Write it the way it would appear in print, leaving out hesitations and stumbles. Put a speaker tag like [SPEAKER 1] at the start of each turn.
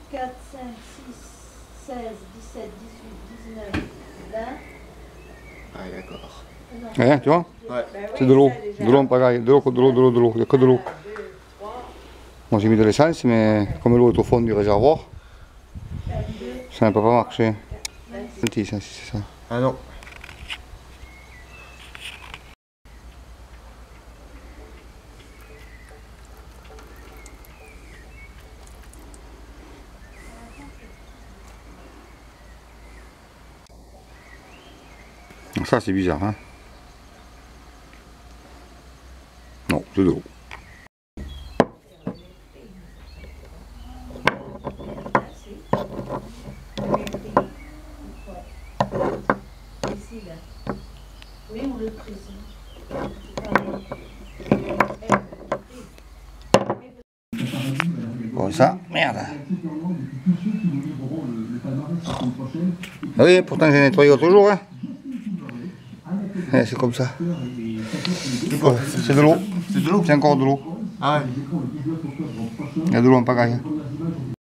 [SPEAKER 1] 4, 5, 6, 16, 17, 18, 19, 20.
[SPEAKER 2] Ah d'accord.
[SPEAKER 3] Ouais, tu vois?
[SPEAKER 2] Ouais.
[SPEAKER 3] C'est de l'eau. De l'eau en pagaille. De l'eau, de l'eau, de l'eau, de l'eau. Il n'y a que de l'eau. Moi j'ai mis de l'essence, mais comme l'eau est au fond du réservoir, ça ne peut pas marcher. C'est ça.
[SPEAKER 2] Ah non.
[SPEAKER 3] Ça c'est bizarre, hein? Non, c'est de l'eau.
[SPEAKER 1] Oui, on le précise.
[SPEAKER 3] Bon ça, merde. Ah oui, pourtant j'ai nettoyé l'autre jour, hein. C'est comme ça. C'est de l'eau.
[SPEAKER 2] C'est de l'eau?
[SPEAKER 3] C'est encore de l'eau.
[SPEAKER 2] Ah ouais.
[SPEAKER 3] Il y a de l'eau en pagaille.